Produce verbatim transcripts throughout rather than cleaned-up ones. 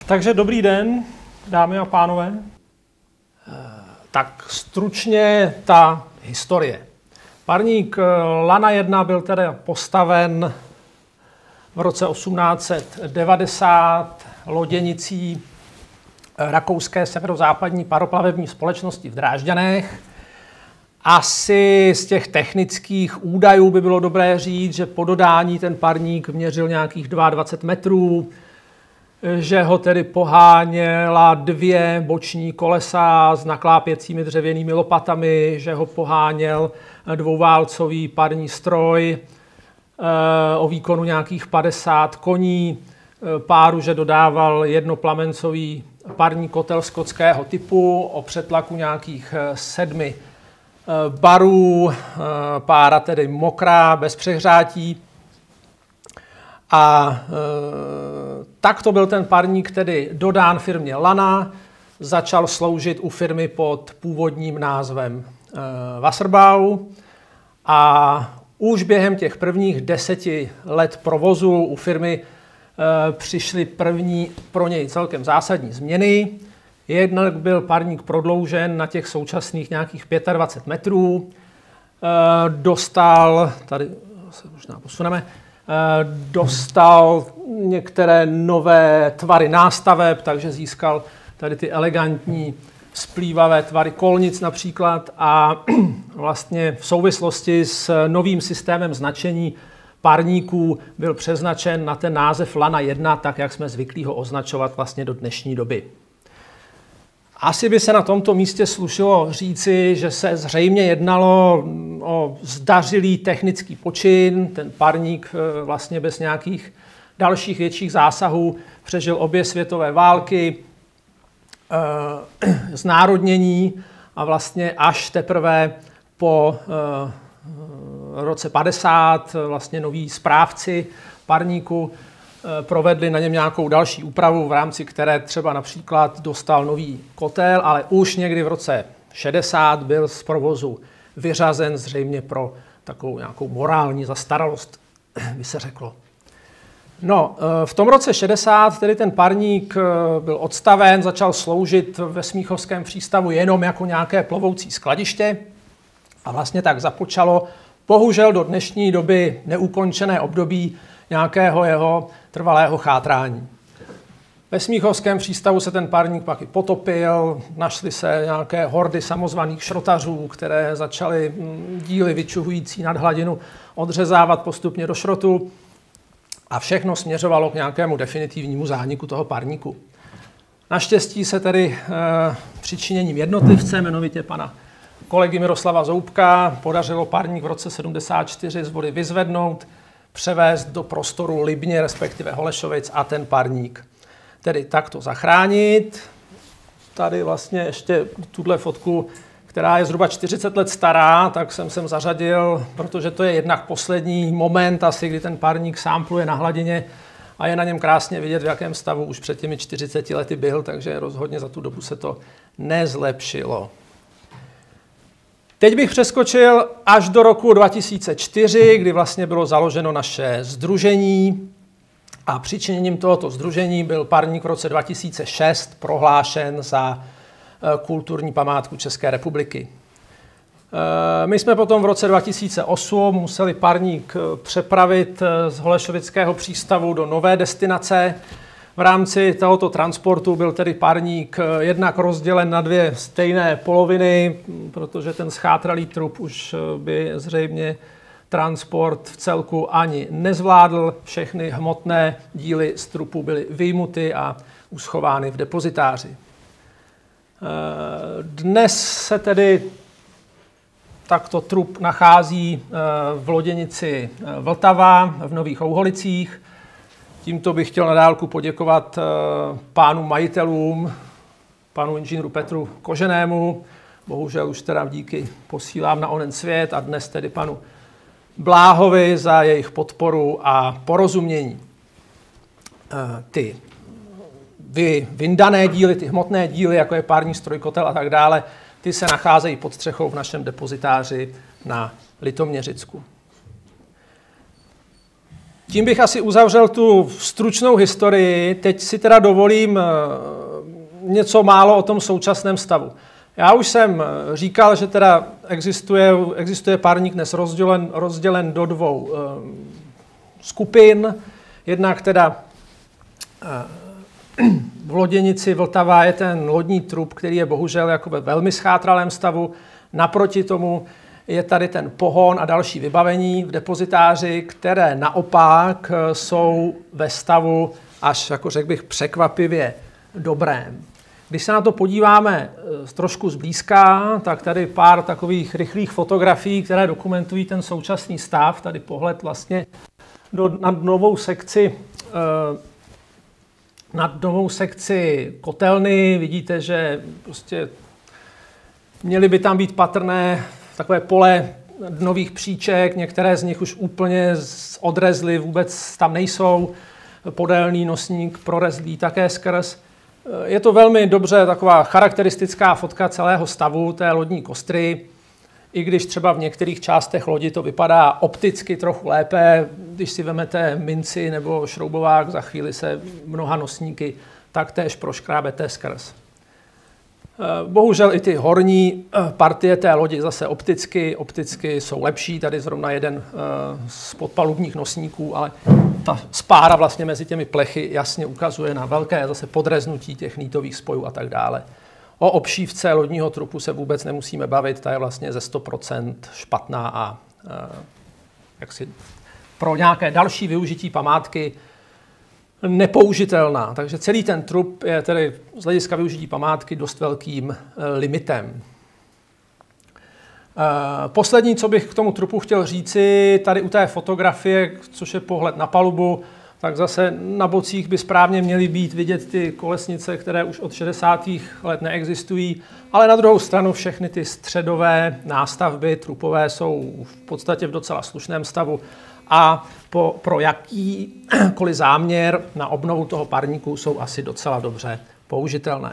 Takže dobrý den, dámy a pánové. Tak stručně ta historie. Parník Lana jedna byl tedy postaven v roce osmnáct set devadesát loděnicí rakouské severozápadní paroplavební společnosti v Drážďanech. Asi z těch technických údajů by bylo dobré říct, že po dodání ten parník měřil nějakých dvacet dva metrů, že ho tedy poháněla dvě boční kolesa s naklápěcími dřevěnými lopatami, že ho poháněl dvouválcový parní stroj o výkonu nějakých padesát koní, páru, že dodával jednoplamencový parní kotel skotského typu o přetlaku nějakých sedmi barů, pára tedy mokrá, bez přehřátí. A e, tak to byl ten parník tedy dodán firmě Lana, začal sloužit u firmy pod původním názvem e, Wasserbau a už během těch prvních deseti let provozu u firmy e, přišly první pro něj celkem zásadní změny. Jednak byl parník prodloužen na těch současných nějakých dvacet pět metrů, e, dostal, tady se možná posuneme, dostal některé nové tvary nástaveb, takže získal tady ty elegantní splývavé tvary kolnic například a vlastně v souvislosti s novým systémem značení parníků byl přeznačen na ten název Lana jedna, tak jak jsme zvyklí ho označovat vlastně do dnešní doby. Asi by se na tomto místě slušilo říci, že se zřejmě jednalo o zdařilý technický počin. Ten parník vlastně bez nějakých dalších větších zásahů přežil obě světové války, e, znárodnění a vlastně až teprve po e, roce padesát vlastně noví správci parníku provedli na něm nějakou další úpravu, v rámci které třeba například dostal nový kotel, ale už někdy v roce šedesát byl z provozu vyřazen zřejmě pro takovou nějakou morální zastaralost, by se řeklo. No, v tom roce šedesát tedy ten parník byl odstaven, začal sloužit ve Smíchovském přístavu jenom jako nějaké plovoucí skladiště a vlastně tak započalo bohužel do dnešní doby neukončené období nějakého jeho trvalého chátrání. Ve Smíchovském přístavu se ten parník pak i potopil, našly se nějaké hordy samozvaných šrotařů, které začaly díly vyčuhující nad hladinu odřezávat postupně do šrotu a všechno směřovalo k nějakému definitivnímu zániku toho parníku. Naštěstí se tedy e, přičiněním jednotlivce, jmenovitě pana kolegy Miroslava Zoubka, podařilo parník v roce sedmdesát čtyři z vody vyzvednout, převést do prostoru Libně, respektive Holešovic a ten parník tedy takto zachránit. Tady vlastně ještě tuhle fotku, která je zhruba čtyřicet let stará, tak jsem sem zařadil, protože to je jednak poslední moment asi, kdy ten parník sám pluje na hladině a je na něm krásně vidět, v jakém stavu už před těmi čtyřiceti lety byl, takže rozhodně za tu dobu se to nezlepšilo. Teď bych přeskočil až do roku dva tisíce čtyři, kdy vlastně bylo založeno naše sdružení a přičiněním tohoto sdružení byl parník v roce dva tisíce šest prohlášen za kulturní památku České republiky. My jsme potom v roce dva tisíce osm museli parník přepravit z Holešovického přístavu do nové destinace. V rámci tohoto transportu byl tedy parník jednak rozdělen na dvě stejné poloviny, protože ten schátralý trup už by zřejmě transport v celku ani nezvládl. Všechny hmotné díly z trupu byly vyjmuty a uschovány v depozitáři. Dnes se tedy takto trup nachází v loděnici Vltava v Nových Ouholicích. Tímto bych chtěl na dálku poděkovat pánům majitelům, panu inženýru Petru Koženému, bohužel už teda díky posílám na onen svět, a dnes tedy panu Bláhovi za jejich podporu a porozumění. Ty vy, vyndané díly, ty hmotné díly, jako je pární stroj, kotel a tak dále, ty se nacházejí pod střechou v našem depozitáři na Litoměřicku. tím bych asi uzavřel tu stručnou historii. Teď si teda dovolím něco málo o tom současném stavu. Já už jsem říkal, že teda existuje, existuje parník dnes rozdělen, rozdělen do dvou uh, skupin. Jednak teda uh, v loděnici Vltava je ten lodní trup, který je bohužel jako ve velmi schátralém stavu. Naproti tomu je tady ten pohon a další vybavení v depozitáři, které naopak jsou ve stavu až, jako řekl bych, překvapivě dobrém. Když se na to podíváme trošku zblízka, tak tady pár takových rychlých fotografií, které dokumentují ten současný stav. Tady pohled vlastně do, nad novou sekci, nad novou sekci kotelny. Vidíte, že prostě měly by tam být patrné takové pole dnových příček, některé z nich už úplně odrezly, vůbec tam nejsou. Podélný nosník prorezlý také skrz. Je to velmi dobře taková charakteristická fotka celého stavu té lodní kostry, i když třeba v některých částech lodi to vypadá opticky trochu lépe. Když si vezmete minci nebo šroubovák, za chvíli se mnoha nosníky taktéž proškrábete skrz. Bohužel i ty horní partie té lodi zase opticky, opticky jsou lepší. Tady zrovna jeden z podpalubních nosníků, ale ta spára vlastně mezi těmi plechy jasně ukazuje na velké zase podreznutí těch nítových spojů a tak dále. O obšívce lodního trupu se vůbec nemusíme bavit, ta je vlastně ze sto procent špatná a jaksi pro nějaké další využití památky nepoužitelná. Takže celý ten trup je tedy z hlediska využití památky dost velkým limitem. Poslední, co bych k tomu trupu chtěl říci, tady u té fotografie, což je pohled na palubu, tak zase na bocích by správně měly být vidět ty kolesnice, které už od šedesátých let neexistují, ale na druhou stranu všechny ty středové nástavby trupové jsou v podstatě v docela slušném stavu a po, pro jakýkoliv záměr na obnovu toho parníku jsou asi docela dobře použitelné.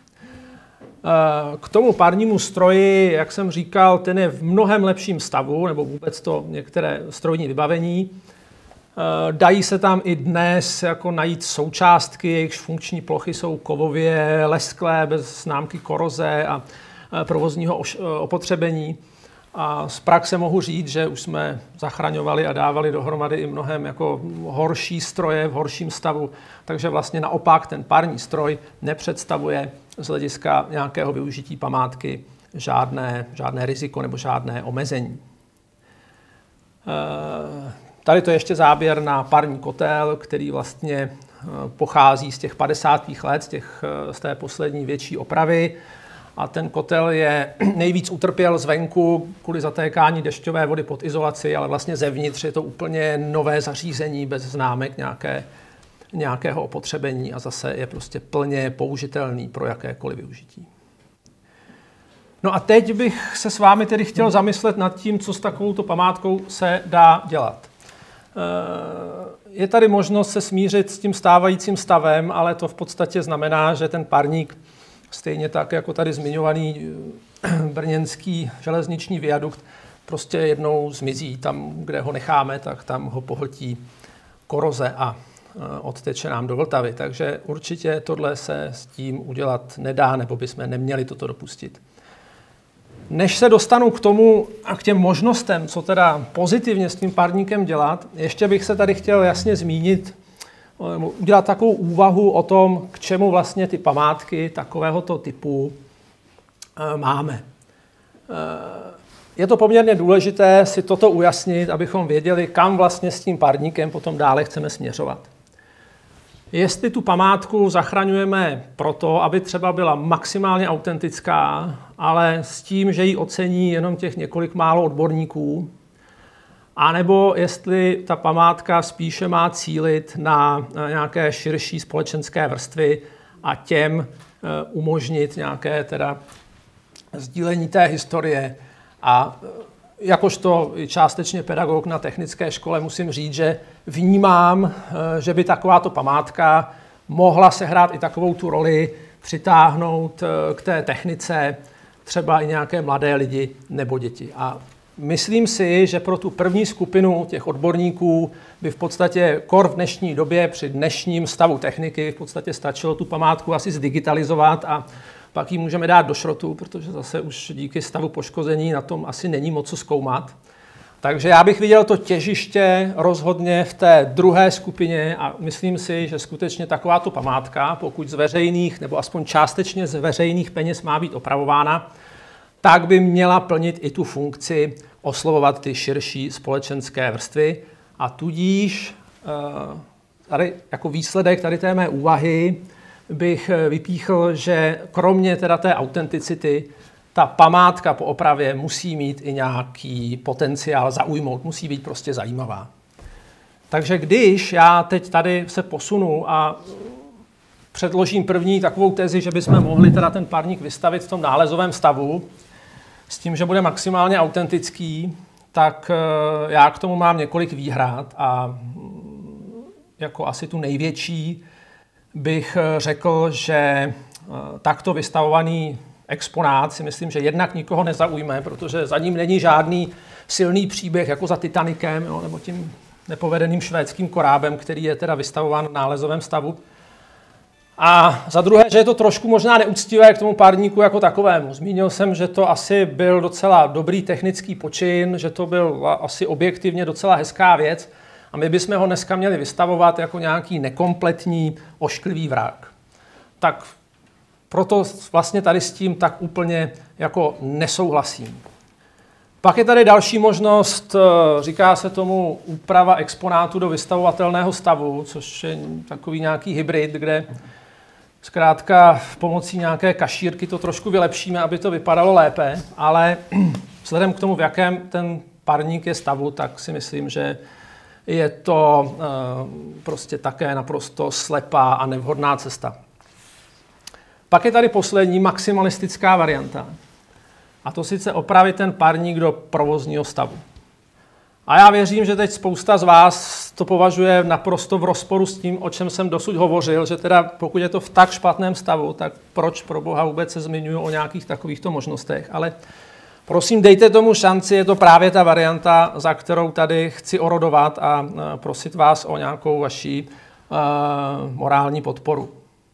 K tomu parnímu stroji, jak jsem říkal, ten je v mnohem lepším stavu, nebo vůbec to některé strojní vybavení. Dají se tam i dnes jako najít součástky, jejichž funkční plochy jsou kovově lesklé, bez známky koroze a provozního opotřebení. A z praxe mohu říct, že už jsme zachraňovali a dávali dohromady i mnohem jako horší stroje v horším stavu, takže vlastně naopak ten parní stroj nepředstavuje z hlediska nějakého využití památky žádné, žádné riziko nebo žádné omezení. Tady to je ještě záběr na parní kotel, který vlastně pochází z těch padesátých let, z, těch, z té poslední větší opravy. A ten kotel je nejvíc utrpěl zvenku kvůli zatékání dešťové vody pod izolaci, ale vlastně zevnitř je to úplně nové zařízení bez známek nějaké, nějakého opotřebení a zase je prostě plně použitelný pro jakékoliv využití. No a teď bych se s vámi tedy chtěl zamyslet nad tím, co s takovouto památkou se dá dělat. Je tady možnost se smířit s tím stávajícím stavem, ale to v podstatě znamená, že ten parník stejně tak, jako tady zmiňovaný brněnský železniční viadukt, prostě jednou zmizí. Tam, kde ho necháme, tak tam ho pohltí koroze a odteče nám do Vltavy. Takže určitě tohle se s tím udělat nedá, nebo bychom neměli toto dopustit. Než se dostanu k tomu a k těm možnostem, co teda pozitivně s tím parníkem dělat, ještě bych se tady chtěl jasně zmínit, udělat takovou úvahu o tom, k čemu vlastně ty památky takovéhoto typu máme. Je to poměrně důležité si toto ujasnit, abychom věděli, kam vlastně s tím parníkem potom dále chceme směřovat. Jestli tu památku zachraňujeme proto, aby třeba byla maximálně autentická, ale s tím, že ji ocení jenom těch několik málo odborníků, anebo jestli ta památka spíše má cílit na nějaké širší společenské vrstvy a těm umožnit nějaké teda sdílení té historie. A jakožto částečně pedagog na technické škole musím říct, že vnímám, že by takováto památka mohla sehrát i takovou tu roli, přitáhnout k té technice třeba i nějaké mladé lidi nebo děti. A myslím si, že pro tu první skupinu těch odborníků by v podstatě kor v dnešní době při dnešním stavu techniky v podstatě stačilo tu památku asi zdigitalizovat a pak ji můžeme dát do šrotu, protože zase už díky stavu poškození na tom asi není moc co zkoumat. Takže já bych viděl to těžiště rozhodně v té druhé skupině a myslím si, že skutečně takováto památka, pokud z veřejných nebo aspoň částečně z veřejných peněz má být opravována, tak by měla plnit i tu funkci oslovovat ty širší společenské vrstvy a tudíž tady jako výsledek tady té mé úvahy bych vypíchl, že kromě teda té autenticity ta památka po opravě musí mít i nějaký potenciál zaujmout, musí být prostě zajímavá. Takže když já teď tady se posunu a předložím první takovou tezi, že bychom mohli teda ten parník vystavit v tom nálezovém stavu, s tím, že bude maximálně autentický, tak já k tomu mám několik výhrad a jako asi tu největší bych řekl, že takto vystavovaný exponát si myslím, že jednak nikoho nezaujme, protože za ním není žádný silný příběh jako za Titanikem, jo, nebo tím nepovedeným švédským korábem, který je teda vystavován v nálezovém stavu. A za druhé, že je to trošku možná neúctivé k tomu parníku jako takovému. Zmínil jsem, že to asi byl docela dobrý technický počin, že to byl asi objektivně docela hezká věc a my bychom ho dneska měli vystavovat jako nějaký nekompletní, ošklivý vrak. Tak proto vlastně tady s tím tak úplně jako nesouhlasím. Pak je tady další možnost, říká se tomu úprava exponátu do vystavovatelného stavu, což je takový nějaký hybrid, kde zkrátka pomocí nějaké kašírky to trošku vylepšíme, aby to vypadalo lépe, ale vzhledem k tomu, v jakém ten parník je stavu, tak si myslím, že je to prostě také naprosto slepá a nevhodná cesta. Pak je tady poslední maximalistická varianta. A to sice opravit ten parník do provozního stavu. A já věřím, že teď spousta z vás to považuje naprosto v rozporu s tím, o čem jsem dosud hovořil, že teda pokud je to v tak špatném stavu, tak proč pro boha vůbec se zmiňuji o nějakých takovýchto možnostech. Ale prosím, dejte tomu šanci, je to právě ta varianta, za kterou tady chci orodovat a prosit vás o nějakou vaši uh, morální podporu.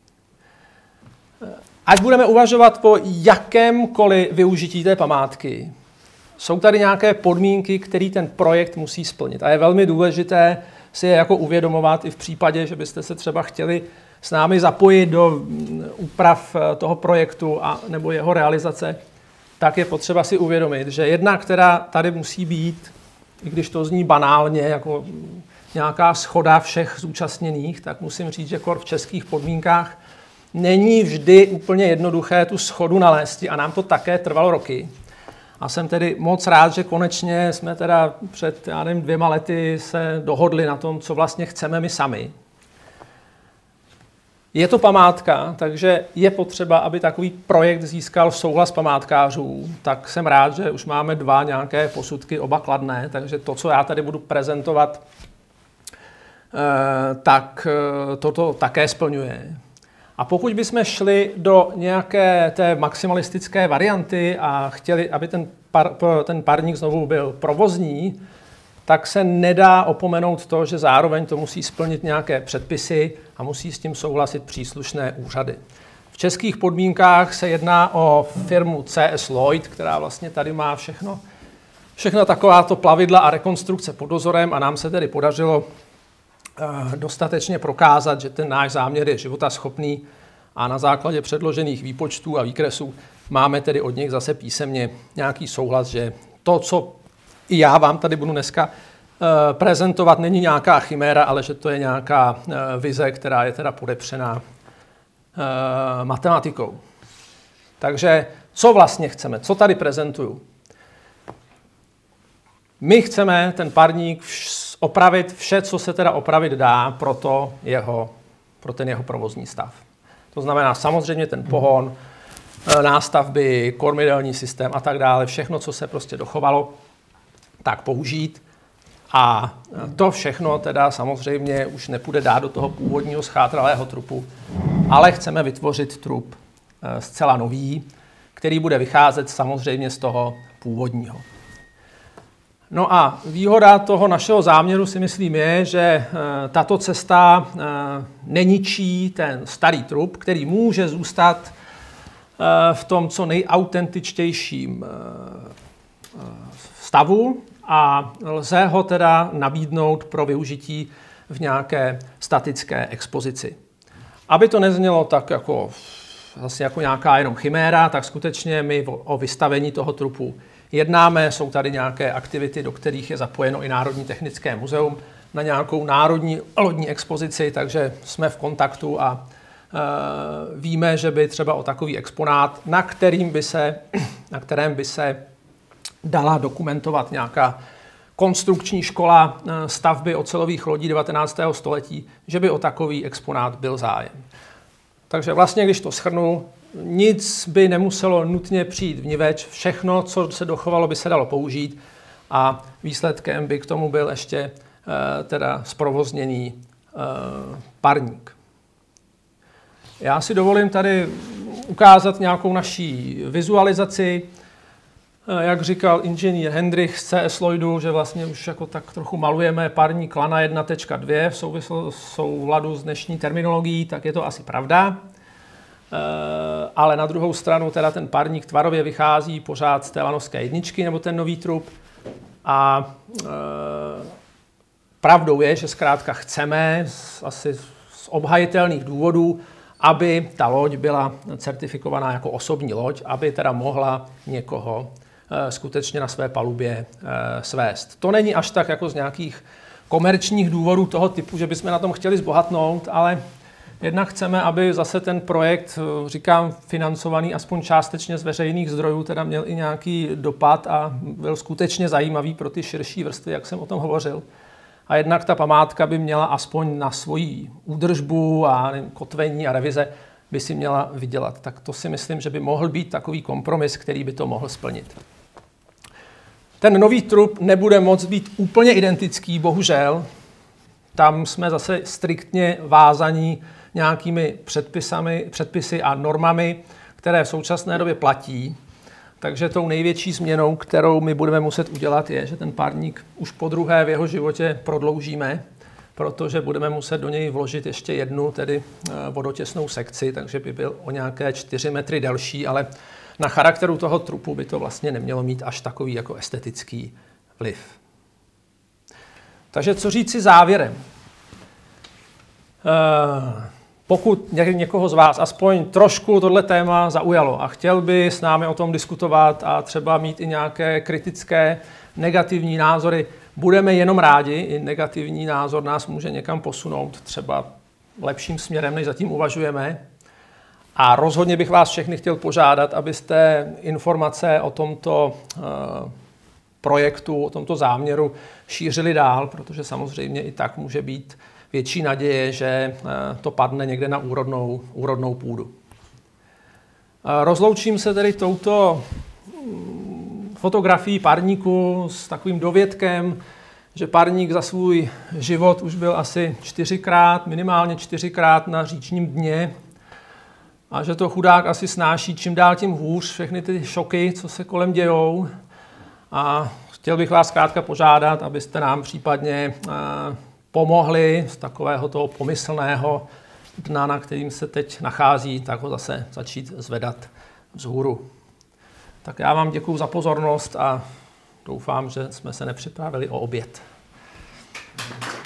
Ať budeme uvažovat po jakémkoliv využití té památky, jsou tady nějaké podmínky, které ten projekt musí splnit. A je velmi důležité si je jako uvědomovat i v případě, že byste se třeba chtěli s námi zapojit do úprav toho projektu a nebo jeho realizace, tak je potřeba si uvědomit, že jedna, která tady musí být, i když to zní banálně, jako nějaká shoda všech zúčastněných, tak musím říct, že kor v českých podmínkách není vždy úplně jednoduché tu shodu nalézt a nám to také trvalo roky. A jsem tedy moc rád, že konečně jsme teda před, já nevím, dvěma lety se dohodli na tom, co vlastně chceme my sami. Je to památka, takže je potřeba, aby takový projekt získal souhlas památkářů. Tak jsem rád, že už máme dva nějaké posudky, oba kladné, takže to, co já tady budu prezentovat, tak toto také splňuje. A pokud bychom šli do nějaké té maximalistické varianty a chtěli, aby ten, par, ten parník znovu byl provozní, tak se nedá opomenout to, že zároveň to musí splnit nějaké předpisy a musí s tím souhlasit příslušné úřady. V českých podmínkách se jedná o firmu C S Lloyd, která vlastně tady má všechno, všechno takováto plavidla a rekonstrukce pod dozorem a nám se tedy podařilo dostatečně prokázat, že ten náš záměr je životaschopný a na základě předložených výpočtů a výkresů máme tedy od nich zase písemně nějaký souhlas, že to, co i já vám tady budu dneska uh, prezentovat, není nějaká chiméra, ale že to je nějaká uh, vize, která je teda podepřená uh, matematikou. Takže co vlastně chceme? Co tady prezentuju? My chceme ten parník opravit vše, co se teda opravit dá pro, to jeho, pro ten jeho provozní stav. To znamená samozřejmě ten pohon, nástavby, kormidelní systém a tak dále, všechno, co se prostě dochovalo, tak použít. A to všechno teda samozřejmě už nepůjde dát do toho původního schátralého trupu, ale chceme vytvořit trup zcela nový, který bude vycházet samozřejmě z toho původního. No a výhoda toho našeho záměru si myslím je, že tato cesta neničí ten starý trup, který může zůstat v tom co nejautentičtějším stavu a lze ho teda nabídnout pro využití v nějaké statické expozici. Aby to neznělo tak jako, zase jako nějaká jenom chiméra, tak skutečně my o vystavení toho trupu jednáme, jsou tady nějaké aktivity, do kterých je zapojeno i Národní technické muzeum na nějakou národní lodní expozici, takže jsme v kontaktu a e, víme, že by třeba o takový exponát, na, kterým by se, na kterém by se dala dokumentovat nějaká konstrukční škola stavby ocelových lodí devatenáctého století, že by o takový exponát byl zájem. Takže vlastně, když to shrnu, nic by nemuselo nutně přijít vniveč, všechno, co se dochovalo, by se dalo použít a výsledkem by k tomu byl ještě e, teda zprovozněný e, parník. Já si dovolím tady ukázat nějakou naší vizualizaci. Jak říkal inženýr Hendrich z C S Lloydu, že vlastně už jako tak trochu malujeme parník Lana jedna tečka dva v souladu s dnešní terminologií, tak je to asi pravda. Ale na druhou stranu teda ten parník tvarově vychází pořád z té lanovské jedničky, nebo ten nový trup. A e, pravdou je, že zkrátka chceme asi z obhajitelných důvodů, aby ta loď byla certifikovaná jako osobní loď, aby teda mohla někoho e, skutečně na své palubě e, svést. To není až tak jako z nějakých komerčních důvodů toho typu, že bychom na tom chtěli zbohatnout, ale jednak chceme, aby zase ten projekt, říkám, financovaný aspoň částečně z veřejných zdrojů, teda měl i nějaký dopad a byl skutečně zajímavý pro ty širší vrstvy, jak jsem o tom hovořil. A jednak ta památka by měla aspoň na svoji údržbu a nevím, kotvení a revize by si měla vydělat. Tak to si myslím, že by mohl být takový kompromis, který by to mohl splnit. Ten nový trup nebude moct být úplně identický, bohužel. Tam jsme zase striktně vázaní nějakými předpisami, předpisy a normami, které v současné době platí. Takže tou největší změnou, kterou my budeme muset udělat, je, že ten parník už po druhé v jeho životě prodloužíme, protože budeme muset do něj vložit ještě jednu, tedy vodotěsnou sekci, takže by byl o nějaké čtyři metry delší, ale na charakteru toho trupu by to vlastně nemělo mít až takový jako estetický vliv. Takže co říci závěrem? Pokud někoho z vás aspoň trošku tohle téma zaujalo a chtěl by s námi o tom diskutovat a třeba mít i nějaké kritické, negativní názory, budeme jenom rádi. I negativní názor nás může někam posunout třeba lepším směrem, než zatím uvažujeme. A rozhodně bych vás všechny chtěl požádat, abyste informace o tomto projektu, o tomto záměru šířili dál, protože samozřejmě i tak může být větší naděje, že to padne někde na úrodnou, úrodnou půdu. Rozloučím se tedy touto fotografií parníku s takovým dovětkem, že parník za svůj život už byl asi čtyřikrát, minimálně čtyřikrát na říčním dně a že to chudák asi snáší čím dál tím hůř, všechny ty šoky, co se kolem dějou. A chtěl bych vás zkrátka požádat, abyste nám případně pomohli z takového toho pomyslného dna, na kterým se teď nachází, tak ho zase začít zvedat vzhůru. Tak já vám děkuju za pozornost a doufám, že jsme se nepřipravili o oběd.